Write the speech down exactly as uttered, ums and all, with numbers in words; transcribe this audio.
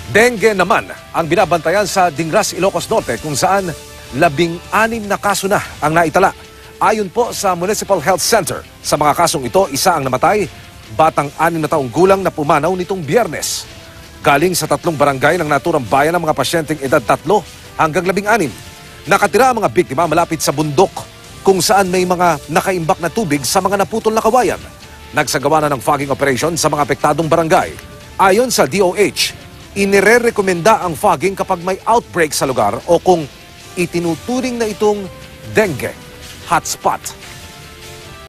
Dengue naman ang binabantayan sa Dingras, Ilocos Norte kung saan labing-anim na kaso na ang naitala. Ayon po sa Municipal Health Center, sa mga kasong ito, isa ang namatay, batang anim na taong gulang na pumanaw nitong Biyernes. Galing sa tatlong barangay ng naturang bayan ng mga pasyenteng edad tatlo hanggang labing-anim. Nakatira ang mga biktima malapit sa bundok kung saan may mga nakaimbak na tubig sa mga naputol na kawayan. Nagsagawa na ng fogging operation sa mga apektadong barangay. Ayon sa D O H, inire-rekomenda ang fogging kapag may outbreak sa lugar o kung itinuturing na itong dengue hotspot.